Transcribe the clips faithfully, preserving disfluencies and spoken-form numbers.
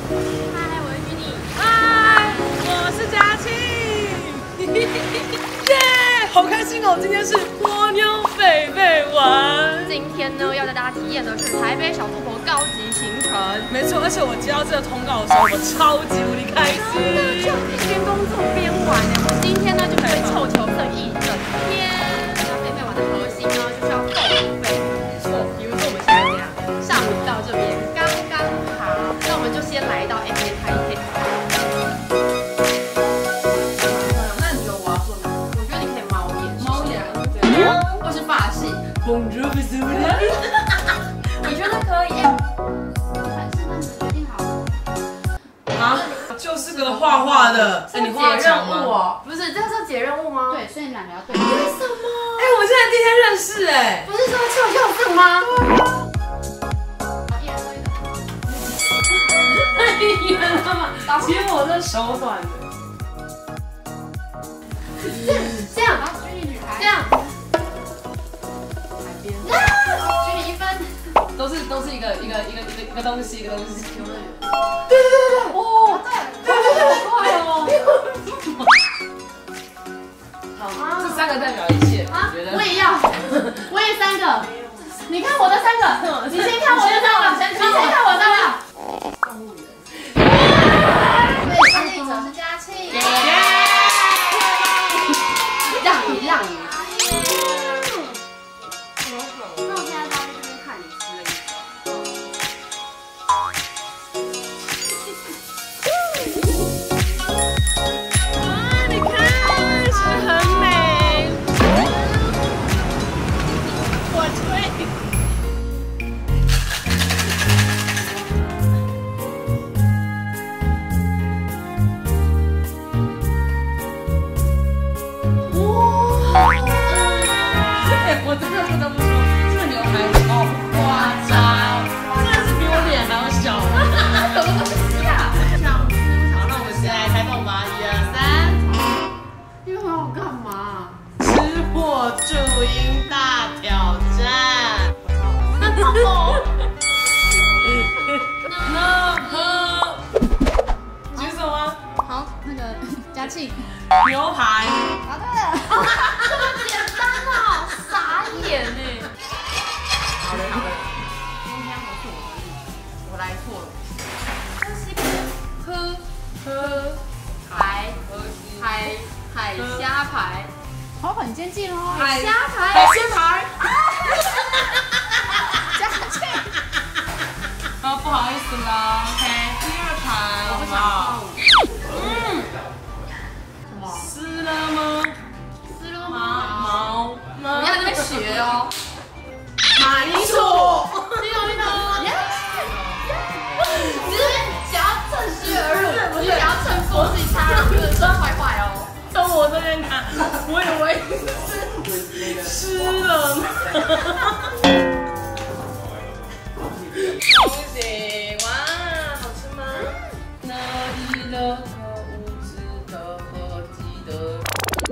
嗨，我是居你。 嗨，我是佳庆。耶，好开心哦！今天是蜗牛贝贝玩。 今天呢，要带大家体验的是台北小富婆高级行程。 没错，而且我接到这个通告的时候，我超级无敌开心。 就边工作边玩呢。我今天呢就被臭球剩一整天。那贝贝玩的核心呢，就是要够贝。没错，比如说我们现在这样，上午到这边刚刚好，那我们就先来到 M A 台北。那你觉得我要做哪？我觉得你可以猫眼，猫眼，对，或是发型。Bonjour， 我觉得可以。 啊，就是个画画的。哎，你画强吗？ 不是，这是解任务吗？ 对，所以你俩要对。 为什么？ 哎，我们现在第一天认识哎。 不是说臭臭剩吗？ 一人做一个。 太远了嘛！ 其实我这手短的。 这样， 好，居里女孩。 这样。 居里一分。 都是都是一个一个一个一个一个东西一个东西。 对对对对，哦， 对， 好快哦！ 好，这三个代表一切，我觉得。 我也要，我也三个。你看我的三个，你先看我的三个，你先看我的三个。动物园。对，胜利者是佳庆。 让你让你。 那我现在到这边看你吃了一哇，你看，是很美。我吹。哇！哎，我真的不得不说，这个牛排好夸张，真的是比我脸还要小。 怎么这么下？ 好，那我们先来开动吧，一二三。 你们要我干嘛？ 吃货注音大挑战。那喝举手吗？ 好，那个佳庆。 牛排。 答对了。 这么简单啊！傻眼哎！ 好的好的。 今天不是我的日子，我来错了。喝喝海海海虾排， 好，很接近哦。 海虾排， 海鲜排。 佳庆。 啊，不好意思啦 ，OK， 第二盘好不好？嗯。什么？湿了吗？ 湿了毛吗？ 毛。 你在那边学哦。 马铃薯。 你有那个？你是想要趁虚而入，你想要趁风自己插入，就是真坏坏哦。 从我这边看，我以为是湿了吗？恭喜！哇，好吃吗？哪里的可无知的和记得？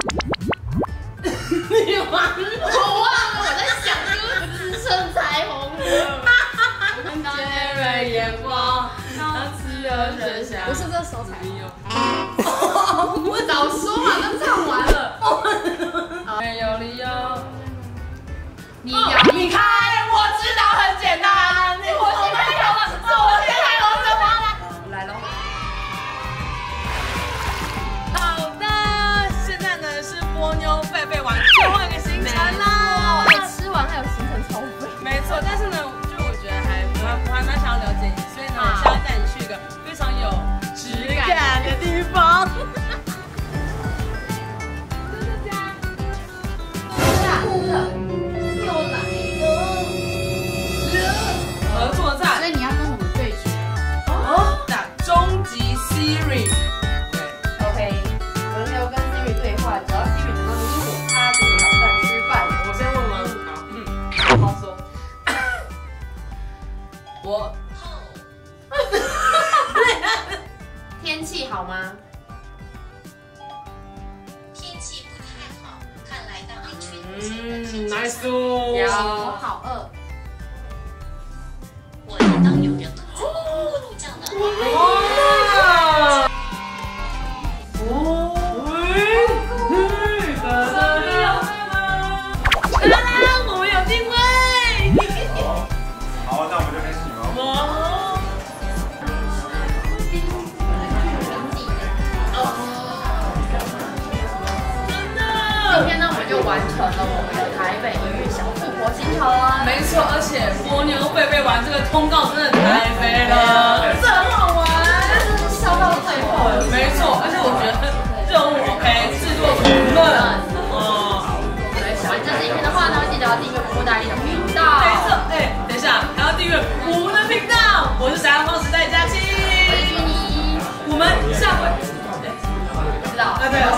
你完了！ 我忘了我在想歌词生彩虹的。 尖锐眼光，他吃了剩下。 不是这手彩。 我早说嘛，都唱完了。 没有理由。 你要你看，我知道很简单。你我先开头了，是我先开头的吗？ 来喽。好的，现在呢是蜗牛贝贝玩最后一个行程啦。 哎，吃完还有行程超费。 没错，但是呢，就我觉得还我还我还蛮想要了解你，所以呢，我现在带你去一个非常有质感的地方。就是这样。 又来合作所战。 以你要跟我们对决。 哦，打终极 Siri。对 OK，轮流跟 Siri 对话，只要 Siri 能够理解他，就挑战失败。 我先问吗？好，嗯，好说。我。 天气好吗？ 天气不太好，看来大会群嗯，nice 哦。 我好饿。 我知道有人们在过度叫呢。 哇成了我们的台北音乐小富婆行程。 没错，而且蜗牛贝贝玩这个通告真的太飞了，这很好玩， 真的是笑到最后。 没错，而且我觉得任务 OK， 制作苦闷。哦， 所以喜欢这支影片的话呢，记得要订阅波波大力的频道。 没错，哎，等一下还要订阅我们的频道，我是闪亮风时代佳期， 我是君妮， 我们下回。 知道。 啊，对。